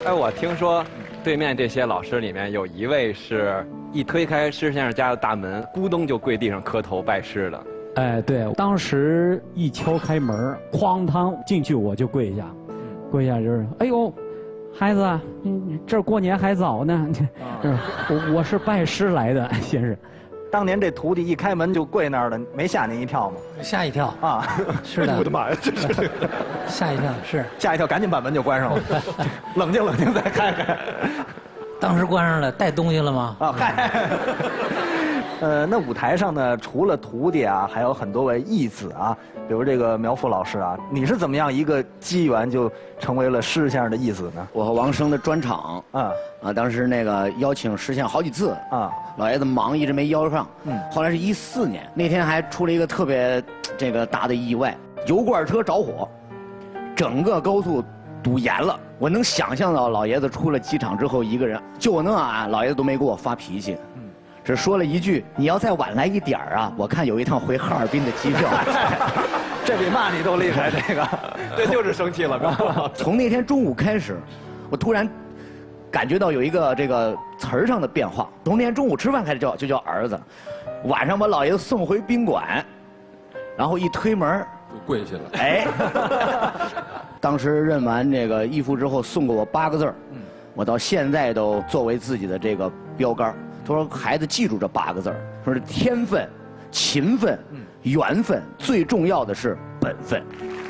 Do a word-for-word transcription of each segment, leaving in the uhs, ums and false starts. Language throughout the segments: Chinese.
哎，我听说对面这些老师里面有一位是一推开施先生家的大门，咕咚就跪地上磕头拜师的。 哎，对，当时一敲开门，哐当进去我就跪下，跪下就是，哎呦，孩子，嗯，这过年还早呢，嗯，我我是拜师来的，先生。 当年这徒弟一开门就跪那儿了，没吓您一跳吗？ 吓一跳啊！ 是的， 我的妈呀，这是吓一跳，是吓一跳，赶紧把门就关上了，冷静冷静再开开。 当时关上了，带东西了吗？ 啊，嗨。呃，那舞台上呢，除了徒弟啊，还有很多位义子啊，比如这个苗阜老师啊，你是怎么样一个机缘就成为了施先生的义子呢？ 我和王声的专场啊啊，当时那个邀请施先生好几次啊，老爷子忙一直没邀上。嗯，后来是一四年，那天还出了一个特别这个大的意外，油罐车着火，整个高速堵严了。我能想象到老爷子出了机场之后，一个人就我能啊，老爷子都没给我发脾气。只说了一句：“你要再晚来一点儿啊，我看有一趟回哈尔滨的机票。” 这比骂你都厉害，这个， 这就是生气了。 从那天中午开始，我突然感觉到有一个这个词儿上的变化。从那天中午吃饭开始叫就叫儿子，晚上把老爷子送回宾馆，然后一推门就跪下了。 哎，当时认完这个义父之后，送给我八个字儿，我到现在都作为自己的这个标杆。他说：“孩子，记住这八个字儿，说是天分、勤奋、缘分，最重要的是本分。”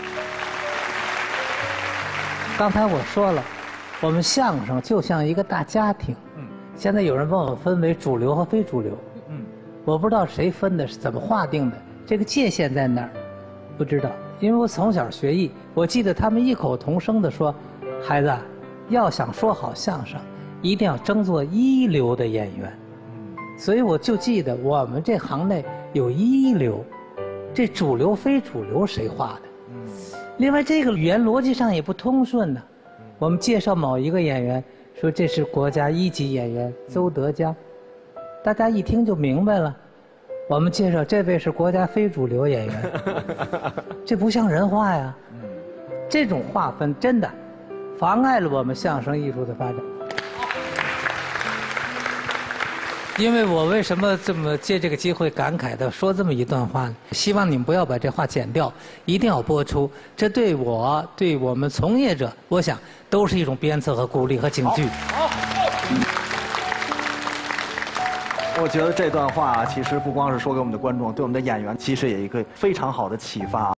刚才我说了，我们相声就像一个大家庭。嗯。现在有人问我分为主流和非主流。嗯。我不知道谁分的，是怎么划定的，这个界限在哪儿？不知道，因为我从小学艺，我记得他们异口同声地说：“孩子，要想说好相声，一定要争做一流的演员。”所以我就记得我们这行内有一流，这主流非主流谁画的？另外这个语言逻辑上也不通顺呢。我们介绍某一个演员，说这是国家一级演员邹德江，大家一听就明白了。我们介绍这位是国家非主流演员，这不像人话呀。这种划分真的妨碍了我们相声艺术的发展。因为我为什么这么借这个机会感慨的说这么一段话呢？希望你们不要把这话剪掉，一定要播出。这对我，对我们从业者，我想都是一种鞭策和鼓励和警句。好， 我觉得这段话其实不光是说给我们的观众，对我们的演员其实也一个非常好的启发。